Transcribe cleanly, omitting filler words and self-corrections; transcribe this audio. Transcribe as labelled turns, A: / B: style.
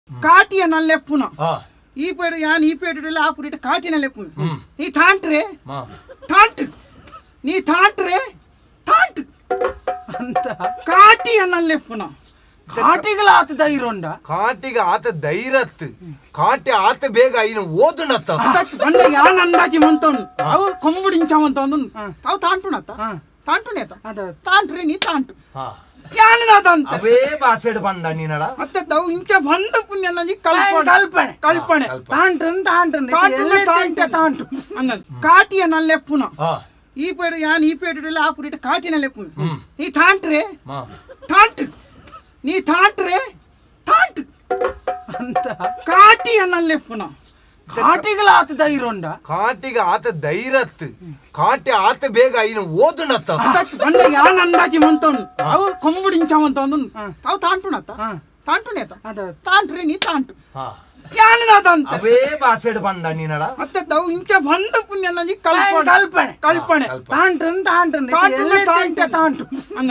A: ಕಾಟಿಯ ನಲ್ಲೆಪ್ಪುನ ಈ ಪೇಡು ಯಾನ್ ಈ ಪೇಡು ಆ ಪುರಿಟ ಕಾಟಿನ ಲೆಪ್ಪುನ ಈ ತಾಂಟ್ರೆ ತಾಂಟ್ ನೀ ತಾಂಟ್ರೆ ತಾಂಟ್
B: ಅಂತ
A: ಕಾಟಿಯ ನಲ್ಲೆಪ್ಪುನ
B: ಕಾಟಿಗಳ ಆತ ಧೈರ್ಯ
C: ಕಾಟಿಗೆ ಆತ ಧೈರ್ಯತ್ ಕಾಟಿ ಆತ ಬೇಗ ಇನ್ನು ಓದುನತ್ತ
A: ಬಂದ ಯಾನ್ ಅಂದಾಜಿ ಮಂತವನು ಅವು ಕೊಂಬುಡಿಂಚವಂತವನು ಅವು ತಾಂಟುನತ್ತ ತಾಂಟುನೇತ ತಾಂಟ್ರೆ ನೀ ತಾಂಟು ಯಾನದಂತ
C: ಅವೇ ಭಾಷೆಡ್ ಬಂದ ನೀನಡ
A: ಮತ್ತೆ ತಾವು ಇಂಚ ಬಂದ ಪುಣ್ಯ ನನಗೆ ಕಲ್ಪನೆ ಕಲ್ಪನೆ ತಾಂಟು ಅನ್ನದು ಕಾಟಿಯ ನಲ್ಲೆಪ್ಪುನ ಈ ಪೇಡು ಯಾನ್ ಈ ಪೇಡು ಆ ಪುರಿಟ ಕಾಟಿನ ಲೆಪ್ಪುನ ಈ ತಾಂಟ್ರೆ ತಾಂಟ್ ನೀ ತಾಂಟ್ರೆ ತಾಂಟ್
B: ಅಂತ
A: ಕಾಟಿಯ ನಲ್ಲೆಪ್ಪುನ
B: ಕಾಟಿಗಳ ಆತ ಧೈರ್ಯ
C: ಕಾಟಿಗೆ ಆತ ಧೈರ್ಯತ್ ಕಾಟಿ ಆತ ಬೇಗ ಇನ್ನು ಓದುನತ್ತ
A: ಬಂದ ಯಾನ್ ಅಂದಾಜಿ ಮಂತವನು ಅವು ಕೊಂಬುಡಿಂಚವಂತವನು ಅವು ತಾಂಟುನತ್ತ ತಾಂಟುನೇತ ತಾಂಟ್ರೆ ನೀ ತಾಂಟು ಯಾನದಂತ
C: ಅವೇ ಭಾಷೆಡ್ ಬಂದ ನೀನಡ
A: ಮತ್ತೆ ತಾವು ಇಂಚ ಬಂದ ಪುಣ್ಯ ನನಗೆ ಕಲ್ಪನೆ
B: ತಾಂಟು
A: ತಾಂಟು